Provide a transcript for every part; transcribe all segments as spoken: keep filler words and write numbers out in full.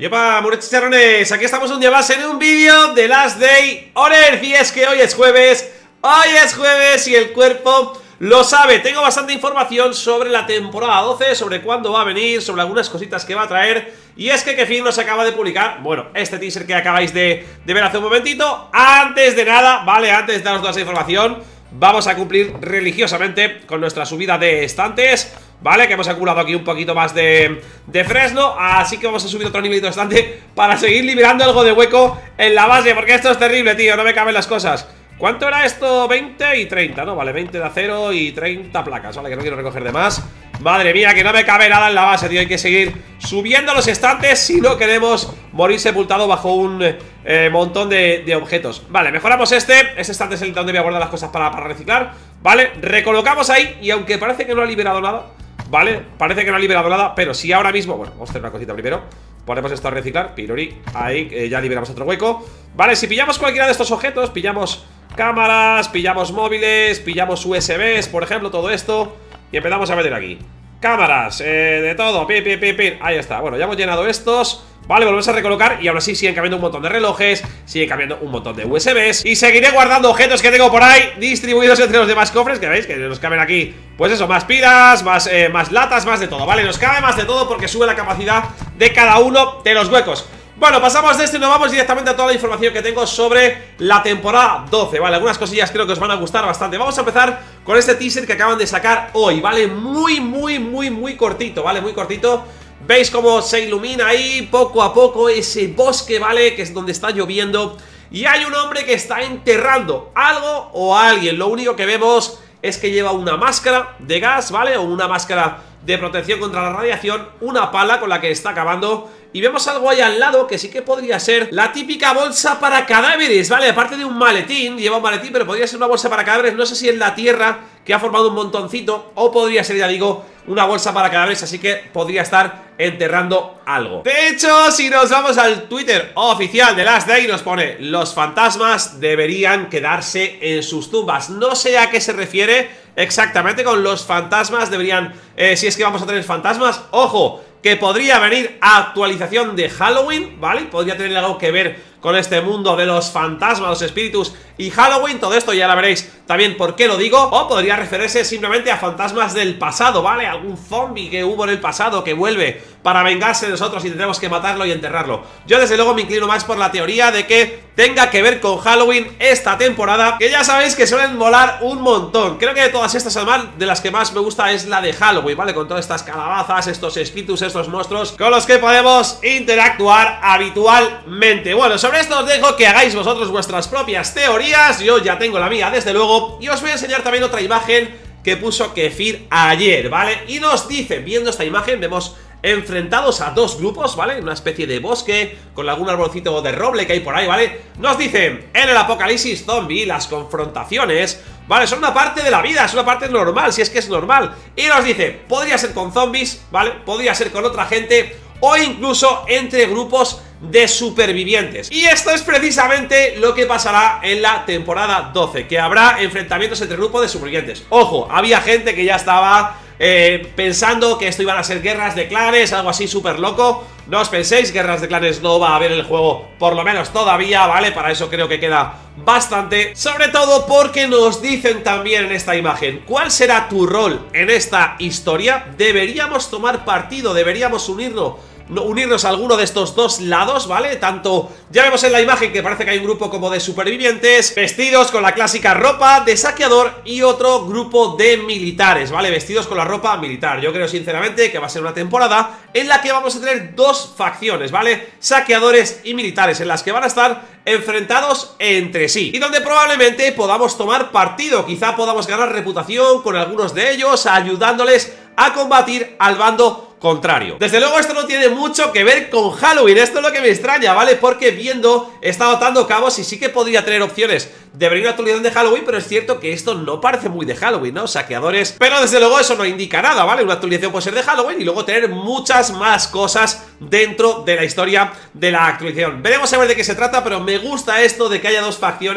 Yepa, muros chicharrones, aquí estamos un día más en un vídeo de Last Day on Earth. Y es que hoy es jueves, hoy es jueves y el cuerpo lo sabe. Tengo bastante información sobre la temporada doce, sobre cuándo va a venir, sobre algunas cositas que va a traer. Y es que Kefir nos acaba de publicar, bueno, este teaser que acabáis de, de ver hace un momentito. Antes de nada, vale, antes de daros toda esa información, vamos a cumplir religiosamente con nuestra subida de estantes, ¿vale? Que hemos acumulado aquí un poquito más de, de fresno. Así que vamos a subir otro nivelito de estante para seguir liberando algo de hueco en la base, porque esto es terrible, tío, no me caben las cosas. ¿Cuánto era esto? veinte y treinta, ¿no? Vale, veinte de acero y treinta placas, vale, que no quiero recoger de más. Madre mía, que no me cabe nada en la base, tío. Hay que seguir subiendo los estantes si no queremos morir sepultado bajo un eh, montón de, de objetos. Vale, mejoramos este. Este estante es el donde voy a guardar las cosas para, para reciclar. Vale, recolocamos ahí. Y aunque parece que no ha liberado nada, vale, parece que no ha liberado nada, pero si ahora mismo, bueno, vamos a hacer una cosita primero. Ponemos esto a reciclar, pirori. Ahí, eh, ya liberamos otro hueco. Vale, si pillamos cualquiera de estos objetos, pillamos cámaras, pillamos móviles, pillamos U S Bs, por ejemplo, todo esto, y empezamos a meter aquí cámaras, eh, de todo, pi, pi, pi, pi. Ahí está, bueno, ya hemos llenado estos. Vale, volvemos a recolocar y ahora sí siguen cambiando un montón de relojes, siguen cambiando un montón de U S Bs. Y seguiré guardando objetos que tengo por ahí distribuidos entre los demás cofres, que veis que nos caben aquí, pues eso, más pilas, más, eh, más latas, más de todo, vale, nos cabe más de todo porque sube la capacidad de cada uno de los huecos. Bueno, pasamos de esto y nos vamos directamente a toda la información que tengo sobre la temporada doce, ¿vale? Algunas cosillas creo que os van a gustar bastante. Vamos a empezar con este teaser que acaban de sacar hoy, ¿vale? Muy, muy, muy, muy cortito, ¿vale? Muy cortito. Veis cómo se ilumina ahí poco a poco ese bosque, ¿vale? Que es donde está lloviendo. Y hay un hombre que está enterrando algo o a alguien. Lo único que vemos es que lleva una máscara de gas, ¿vale? O una máscara de protección contra la radiación, una pala con la que está cavando. Y vemos algo ahí al lado que sí que podría ser la típica bolsa para cadáveres, ¿vale? Aparte de un maletín, lleva un maletín, pero podría ser una bolsa para cadáveres. No sé si es la tierra que ha formado un montoncito o podría ser, ya digo, una bolsa para cadáveres, así que podría estar enterrando algo. De hecho, si nos vamos al Twitter oficial de Last Day, nos pone: los fantasmas deberían quedarse en sus tumbas. No sé a qué se refiere exactamente con los fantasmas deberían, eh, si es que vamos a tener fantasmas. Ojo, que podría venir actualización de Halloween, ¿vale? Podría tener algo que ver con este mundo de los fantasmas, los espíritus y Halloween. Todo esto ya la veréis también por qué lo digo. O podría referirse simplemente a fantasmas del pasado, ¿vale? Algún zombie que hubo en el pasado que vuelve para vengarse de nosotros y tendremos que matarlo y enterrarlo. Yo desde luego me inclino más por la teoría de que tenga que ver con Halloween esta temporada, que ya sabéis que suelen molar un montón. Creo que de todas estas, además, de las que más me gusta es la de Halloween, ¿vale? Con todas estas calabazas, estos espíritus, estos monstruos con los que podemos interactuar habitualmente. Bueno, sobre esto os dejo que hagáis vosotros vuestras propias teorías. Yo ya tengo la mía, desde luego. Y os voy a enseñar también otra imagen que puso Kefir ayer, ¿vale? Y nos dice, viendo esta imagen, vemos enfrentados a dos grupos, ¿vale? Una especie de bosque con algún arbolcito de roble que hay por ahí, ¿vale? Nos dicen, en el apocalipsis zombie, las confrontaciones, ¿vale? Son una parte de la vida, es una parte normal, si es que es normal. Y nos dice, podría ser con zombies, ¿vale? Podría ser con otra gente o incluso entre grupos de supervivientes. Y esto es precisamente lo que pasará en la temporada doce, que habrá enfrentamientos entre grupos de supervivientes. Ojo, había gente que ya estaba eh, pensando que esto iban a ser guerras de clanes, algo así súper loco. No os penséis, guerras de clanes no va a haber en el juego, por lo menos todavía, ¿vale? Para eso creo que queda bastante. Sobre todo porque nos dicen también en esta imagen, ¿cuál será tu rol en esta historia? ¿Deberíamos tomar partido? ¿Deberíamos unirnos? unirnos a alguno de estos dos lados, ¿vale? Tanto, ya vemos en la imagen que parece que hay un grupo como de supervivientes vestidos con la clásica ropa de saqueador y otro grupo de militares, ¿vale? Vestidos con la ropa militar. Yo creo sinceramente que va a ser una temporada en la que vamos a tener dos facciones, ¿vale? Saqueadores y militares, en las que van a estar enfrentados entre sí y donde probablemente podamos tomar partido. Quizá podamos ganar reputación con algunos de ellos, ayudándoles a combatir al bando contrario. Desde luego esto no tiene mucho que ver con Halloween, esto es lo que me extraña, ¿vale? Porque viendo, he estado atando cabos y sí que podría tener opciones de venir una actualización de Halloween, pero es cierto que esto no parece muy de Halloween, ¿no? Saqueadores, pero desde luego eso no indica nada, ¿vale? Una actualización puede ser de Halloween y luego tener muchas más cosas dentro de la historia de la actualización. Veremos a ver de qué se trata, pero me gusta esto de que haya dos facciones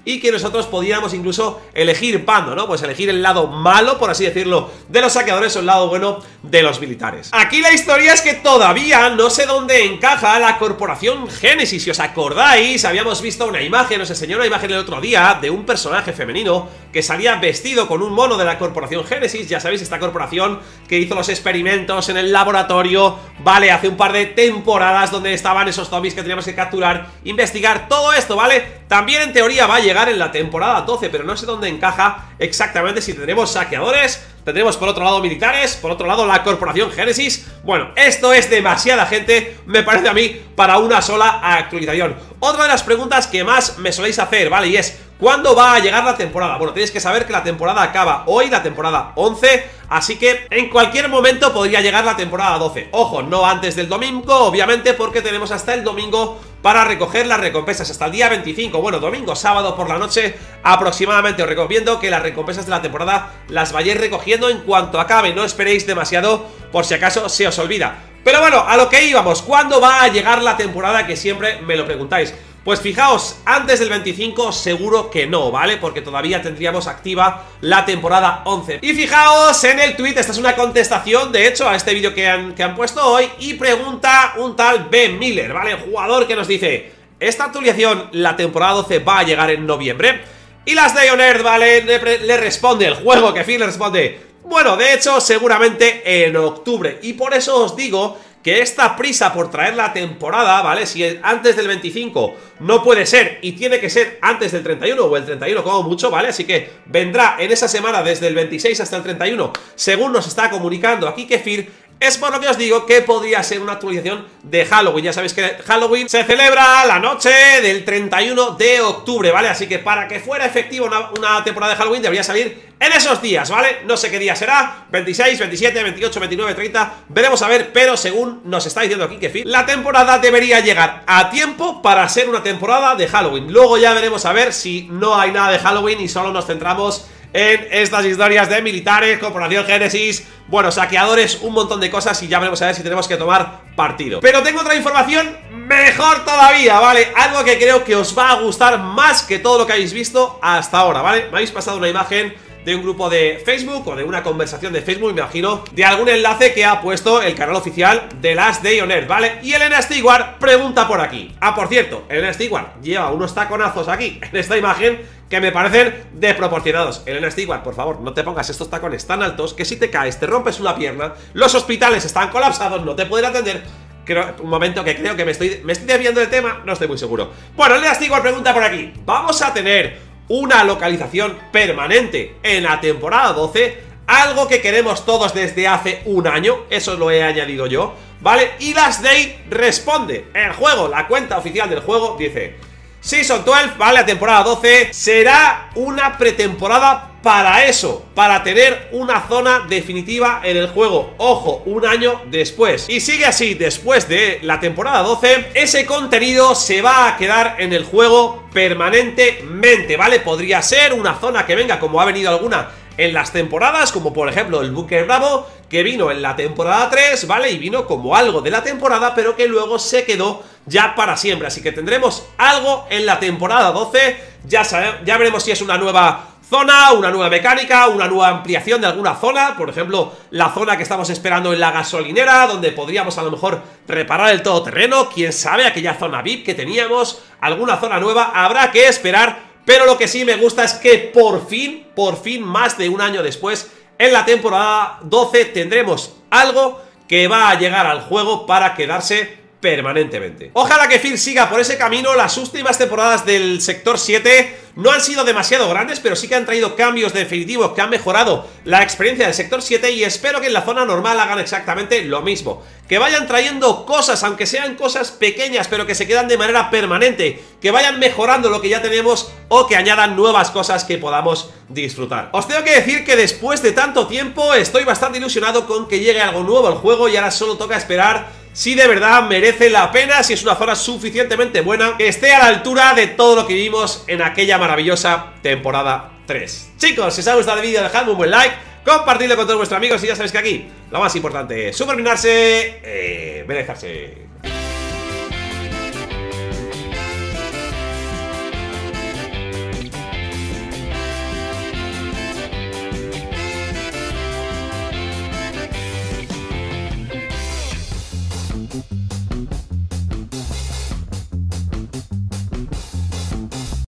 y que nosotros pudiéramos incluso elegir bando, ¿no? Pues elegir el lado malo, por así decirlo, de los saqueadores o el lado bueno de los militares. Aquí la historia es que todavía no sé dónde encaja la corporación Génesis. Si os acordáis, habíamos visto una imagen, os enseñé una imagen el otro día de un personaje femenino que salía vestido con un mono de la corporación Génesis. Ya sabéis, esta corporación que hizo los experimentos en el laboratorio, vale, hace un par de temporadas, donde estaban esos zombies que teníamos que capturar, investigar, todo esto, ¿vale? También en teoría va a llegar en la temporada doce, pero no sé dónde encaja exactamente, si tendremos saqueadores, tendremos por otro lado militares, por otro lado la corporación Génesis. Bueno, esto es demasiada gente, me parece a mí, para una sola actualización. Otra de las preguntas que más me soléis hacer, ¿vale? Y es, ¿cuándo va a llegar la temporada? Bueno, tenéis que saber que la temporada acaba hoy, la temporada once, así que en cualquier momento podría llegar la temporada doce. Ojo, no antes del domingo, obviamente, porque tenemos hasta el domingo para recoger las recompensas, hasta el día veinticinco, bueno, domingo, sábado por la noche aproximadamente. Os recomiendo que las recompensas de la temporada las vayáis recogiendo en cuanto acabe, no esperéis demasiado por si acaso se os olvida. Pero bueno, a lo que íbamos, ¿cuándo va a llegar la temporada? Que siempre me lo preguntáis. Pues fijaos, antes del veinticinco seguro que no, ¿vale? Porque todavía tendríamos activa la temporada once. Y fijaos en el tweet, esta es una contestación, de hecho, a este vídeo que han, que han puesto hoy. Y pregunta un tal Ben Miller, ¿vale? Jugador que nos dice: esta actualización, la temporada doce, va a llegar en noviembre. Y las Day on Earth, ¿vale? Le, le responde el juego, que Phil le responde: bueno, de hecho, seguramente en octubre. Y por eso os digo que esta prisa por traer la temporada, ¿vale? Si antes del veinticinco no puede ser y tiene que ser antes del treinta y uno o el treinta y uno como mucho, ¿vale? Así que vendrá en esa semana desde el veintiséis hasta el treinta y uno, según nos está comunicando aquí Kefir. Es por lo que os digo que podría ser una actualización de Halloween. Ya sabéis que Halloween se celebra la noche del treinta y uno de octubre, ¿vale? Así que para que fuera efectiva una, una temporada de Halloween debería salir en esos días, ¿vale? No sé qué día será, veintiséis, veintisiete, veintiocho, veintinueve, treinta, veremos a ver, pero según nos está diciendo aquí Kefir, la temporada debería llegar a tiempo para ser una temporada de Halloween. Luego ya veremos a ver si no hay nada de Halloween y solo nos centramos en estas historias de militares, corporación Génesis, bueno, saqueadores, un montón de cosas, y ya veremos a ver si tenemos que tomar partido. Pero tengo otra información mejor todavía, ¿vale? Algo que creo que os va a gustar más que todo lo que habéis visto hasta ahora, ¿vale? Me habéis pasado una imagen de un grupo de Facebook o de una conversación de Facebook, me imagino, de algún enlace que ha puesto el canal oficial de Last Day on Earth, ¿vale? Y Elena Stewart pregunta por aquí. Ah, por cierto, Elena Stewart lleva unos taconazos aquí en esta imagen que me parecen desproporcionados. Elena Stewart, por favor, no te pongas estos tacones tan altos que si te caes te rompes una pierna, los hospitales están colapsados, no te pueden atender. Creo, un momento que creo que me estoy, me estoy desviando del tema, no estoy muy seguro. Bueno, Elena Stewart pregunta por aquí: ¿vamos a tener una localización permanente en la temporada doce? Algo que queremos todos desde hace un año, eso lo he añadido yo, ¿vale? Y Last Day responde, el juego, la cuenta oficial del juego dice: Season doce, ¿vale? La temporada doce será una pretemporada para eso, para tener una zona definitiva en el juego. Ojo, un año después. Y sigue así, después de la temporada doce, ese contenido se va a quedar en el juego permanentemente, ¿vale? Podría ser una zona que venga, como ha venido alguna en las temporadas, como por ejemplo el Búnker Bravo, que vino en la temporada tres, ¿vale? Y vino como algo de la temporada, pero que luego se quedó ya para siempre. Así que tendremos algo en la temporada doce. Ya sabemos, ya veremos si es una nueva zona, una nueva mecánica, una nueva ampliación de alguna zona. Por ejemplo, la zona que estamos esperando en la gasolinera, donde podríamos a lo mejor reparar el todoterreno. Quién sabe, aquella zona V I P que teníamos, alguna zona nueva, habrá que esperar. Pero lo que sí me gusta es que por fin, por fin, más de un año después, en la temporada doce tendremos algo que va a llegar al juego para quedarse permanentemente. Ojalá que Phil siga por ese camino. Las últimas temporadas del sector siete no han sido demasiado grandes, pero sí que han traído cambios definitivos que han mejorado la experiencia del sector siete, y espero que en la zona normal hagan exactamente lo mismo. Que vayan trayendo cosas, aunque sean cosas pequeñas, pero que se quedan de manera permanente, que vayan mejorando lo que ya tenemos o que añadan nuevas cosas que podamos disfrutar. Os tengo que decir que después de tanto tiempo estoy bastante ilusionado con que llegue algo nuevo al juego, y ahora solo toca esperar si de verdad merece la pena, si es una zona suficientemente buena, que esté a la altura de todo lo que vimos en aquella maravillosa temporada tres. Chicos, si os ha gustado el vídeo, dejadme un buen like, compartidlo con todos vuestros amigos, y ya sabéis que aquí lo más importante es superminarse, eh, beneficiarse.